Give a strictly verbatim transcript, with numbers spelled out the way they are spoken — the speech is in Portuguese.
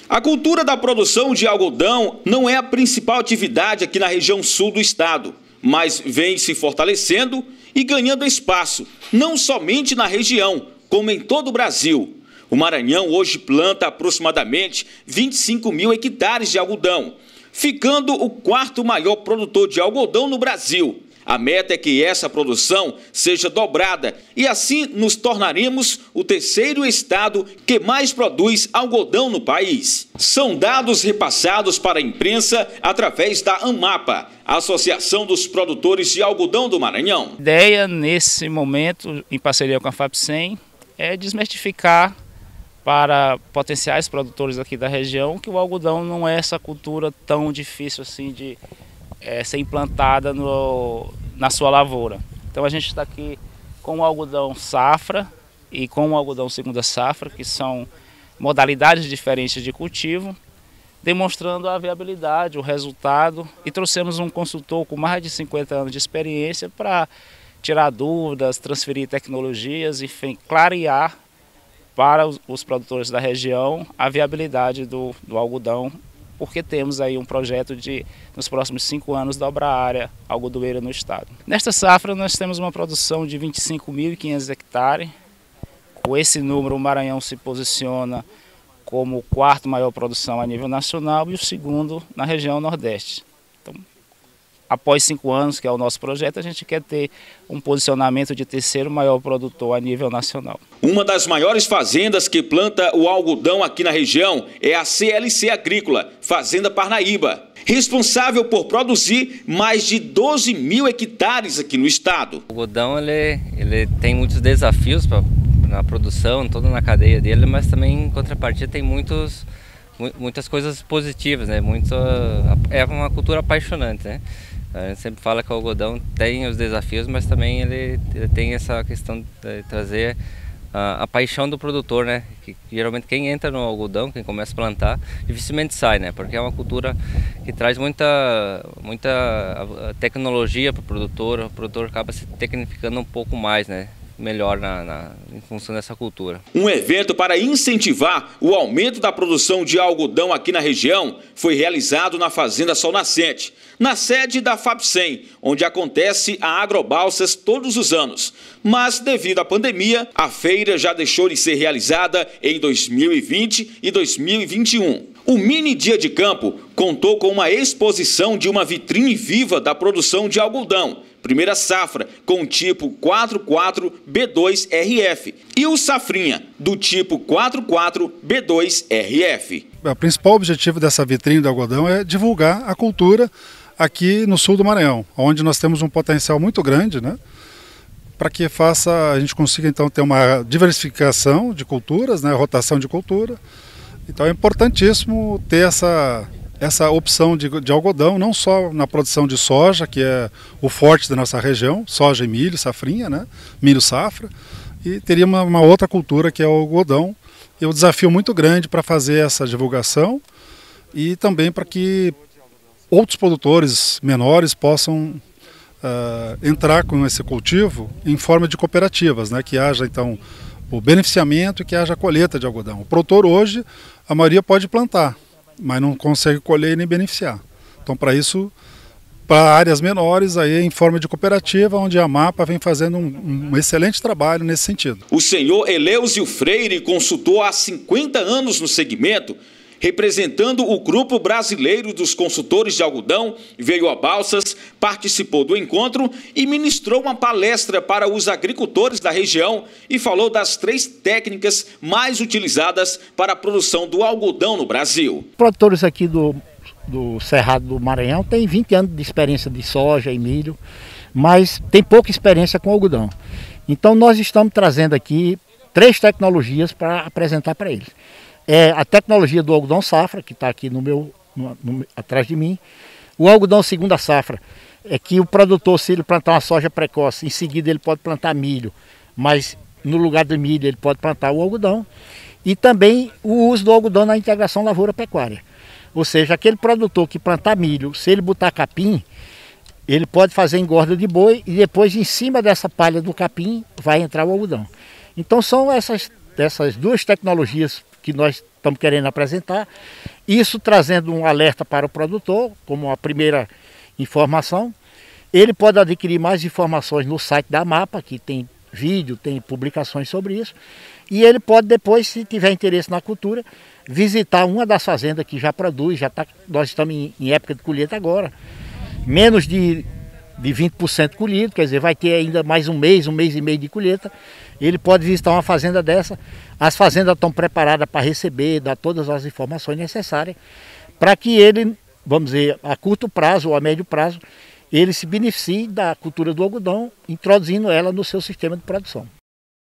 A cultura da produção de algodão não é a principal atividade aqui na região sul do estado, mas vem se fortalecendo e ganhando espaço, não somente na região, como em todo o Brasil. O Maranhão hoje planta aproximadamente vinte e cinco mil hectares de algodão, ficando o quarto maior produtor de algodão no Brasil. A meta é que essa produção seja dobrada e assim nos tornaremos o terceiro estado que mais produz algodão no país. São dados repassados para a imprensa através da AMAPA, Associação dos Produtores de Algodão do Maranhão. A ideia nesse momento, em parceria com a FAPSEM, é desmistificar para potenciais produtores aqui da região que o algodão não é essa cultura tão difícil assim de é, ser implantada no, na sua lavoura. Então a gente está aqui com o algodão safra e com o algodão segunda safra, que são modalidades diferentes de cultivo, demonstrando a viabilidade, o resultado, e trouxemos um consultor com mais de cinquenta anos de experiência para tirar dúvidas, transferir tecnologias, enfim, clarear para os, os produtores da região a viabilidade do, do algodão, porque temos aí um projeto de, nos próximos cinco anos, dobrar a área algodoeira no estado. Nesta safra nós temos uma produção de vinte e cinco mil e quinhentos hectares. Com esse número o Maranhão se posiciona como o quarto maior produção a nível nacional e o segundo na região Nordeste. Então, após cinco anos, que é o nosso projeto, a gente quer ter um posicionamento de terceiro maior produtor a nível nacional. Uma das maiores fazendas que planta o algodão aqui na região é a C L C Agrícola, Fazenda Parnaíba, responsável por produzir mais de doze mil hectares aqui no estado. O algodão ele, ele tem muitos desafios pra, na produção, toda na cadeia dele, mas também em contrapartida tem muitos, muitas coisas positivas, né? Muito, é uma cultura apaixonante, né? A gente sempre fala que o algodão tem os desafios, mas também ele, ele tem essa questão de trazer a, a paixão do produtor, né? Que, que geralmente quem entra no algodão, quem começa a plantar, dificilmente sai, né? Porque é uma cultura que traz muita, muita tecnologia para o produtor, o produtor acaba se tecnificando um pouco mais, né? Melhor na, na, em função dessa cultura. Um evento para incentivar o aumento da produção de algodão aqui na região foi realizado na Fazenda Sol Nascente, na sede da FAPSEM, onde acontece a Agrobalsas todos os anos. Mas, devido à pandemia, a feira já deixou de ser realizada em dois mil e vinte e dois mil e vinte e um. O Mini Dia de Campo contou com uma exposição de uma vitrine viva da produção de algodão, primeira safra, com o tipo quatro quatro B dois R F, e o safrinha, do tipo quatro quatro B dois R F. O principal objetivo dessa vitrine do algodão é divulgar a cultura aqui no sul do Maranhão, onde nós temos um potencial muito grande, né? Para que faça, a gente consiga então ter uma diversificação de culturas, né? Rotação de cultura. Então é importantíssimo ter essa... essa opção de, de algodão, não só na produção de soja, que é o forte da nossa região, soja e milho, safrinha, né? Milho safra, e teria uma, uma outra cultura que é o algodão, e um desafio muito grande para fazer essa divulgação e também para que outros produtores menores possam uh, entrar com esse cultivo em forma de cooperativas, né? Que haja então o beneficiamento e que haja a colheita de algodão. O produtor hoje, a maioria pode plantar, mas não consegue colher nem beneficiar. Então, para isso, para áreas menores, aí em forma de cooperativa, onde a AMAPA vem fazendo um, um excelente trabalho nesse sentido. O senhor Eleusio Freire, consultor há cinquenta anos no segmento, representando o Grupo Brasileiro dos Consultores de Algodão, veio a Balsas, participou do encontro e ministrou uma palestra para os agricultores da região e falou das três técnicas mais utilizadas para a produção do algodão no Brasil. Produtores aqui do, do Cerrado do Maranhão têm vinte anos de experiência de soja e milho, mas tem pouca experiência com algodão. Então nós estamos trazendo aqui três tecnologias para apresentar para eles. É a tecnologia do algodão safra, que está aqui no meu, no, no, atrás de mim. O algodão segunda safra é que o produtor, se ele plantar uma soja precoce, em seguida ele pode plantar milho, mas no lugar do milho ele pode plantar o algodão. E também o uso do algodão na integração lavoura-pecuária. Ou seja, aquele produtor que plantar milho, se ele botar capim, ele pode fazer engorda de boi e depois em cima dessa palha do capim vai entrar o algodão. Então são essas, essas duas tecnologias que nós estamos querendo apresentar. Isso trazendo um alerta para o produtor, como a primeira informação. Ele pode adquirir mais informações no site da Amapa, que tem vídeo, tem publicações sobre isso. E ele pode depois, se tiver interesse na cultura, visitar uma das fazendas que já produz, já tá, nós estamos em, em época de colheita agora. Menos de, de vinte por cento colhido, quer dizer, vai ter ainda mais um mês, um mês e meio de colheita. Ele pode visitar uma fazenda dessa. As fazendas estão preparadas para receber, dar todas as informações necessárias, para que ele, vamos dizer, a curto prazo ou a médio prazo, ele se beneficie da cultura do algodão, introduzindo ela no seu sistema de produção.